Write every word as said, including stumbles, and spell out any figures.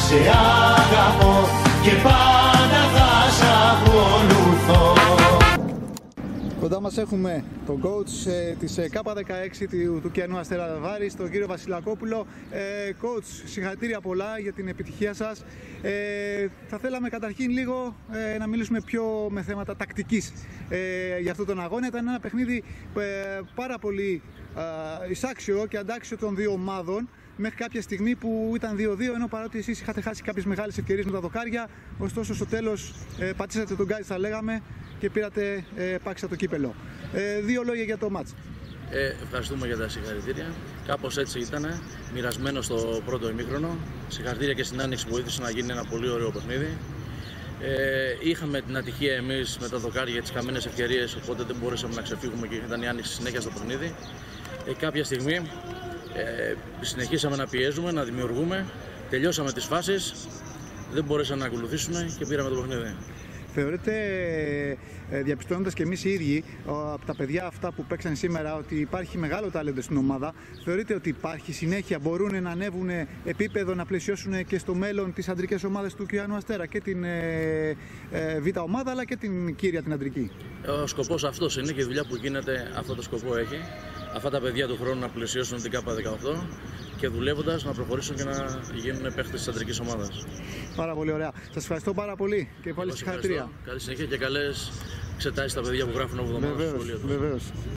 σε αγαπώ και πάντα θα σ' ακολουθώ. Κοντά μας έχουμε τον coach ε, της ε, K δεκαέξι του, του Κιανού Αστέρα Βάρης, τον κύριο Βασιλακόπουλο. Ε, coach, συγχαρητήρια πολλά για την επιτυχία σας. Ε, θα θέλαμε καταρχήν λίγο ε, να μιλήσουμε πιο με θέματα τακτικής ε, για αυτόν τον αγώνα. Ήταν ένα παιχνίδι ε, πάρα πολύ ε, εισάξιο και αντάξιο των δύο ομάδων μέχρι κάποια στιγμή που ήταν δύο δύο, ενώ παρότι εσείς είχατε χάσει κάποιες μεγάλες ευκαιρίες με τα δοκάρια, ωστόσο στο τέλος ε, πατήσατε τον γκάζι, θα λέγαμε, και πήρατε ε, πάξα το κύπελο. Ε, δύο λόγια για το μάτς. Ε, ευχαριστούμε για τα συγχαρητήρια. Κάπως έτσι ήταν, μοιρασμένο στο πρώτο ημίχρονο. Συγχαρητήρια και στην Άνοιξη που βοήθησε να γίνει ένα πολύ ωραίο παιχνίδι. Ε, είχαμε την ατυχία εμείς με τα δοκάρια, τις χαμένες ευκαιρίες, οπότε δεν μπορέσαμε να ξεφύγουμε και ήταν η Άνοιξη συνέχεια στο παιχνίδι. Ε, κάποια στιγμή ε, συνεχίσαμε να πιέζουμε, να δημιουργούμε, τελειώσαμε τις φάσεις, δεν μπορέσαμε να ακολουθήσουμε και πήραμε το παιχνίδι. Θεωρείτε, διαπιστώνοντας και εμείς οι ίδιοι από τα παιδιά αυτά που παίξαν σήμερα, ότι υπάρχει μεγάλο τάλεντο στην ομάδα? Θεωρείτε ότι υπάρχει συνέχεια, μπορούν να ανέβουν επίπεδο, να πλαισιώσουν και στο μέλλον τις αντρικές ομάδες του Κιανού Αστέρα, και την ε, ε, Β' ομάδα αλλά και την κύρια, την αντρική? Ο σκοπός αυτός είναι και η δουλειά που γίνεται αυτό το σκοπό έχει. Αυτά τα παιδιά του χρόνου να πλαισιώσουν την K δεκαοκτώ και δουλεύοντας να προχωρήσουν και να γίνουν παίχτες της αντρικής ομάδας. Πάρα πολύ ωραία. Σας ευχαριστώ πάρα πολύ και πάλι συγχαρητήρια. Καλή συνέχεια και καλές εξετάσεις στα παιδιά που γράφουν από εβδομάδα στο σχολείο τους. Βεβαίως.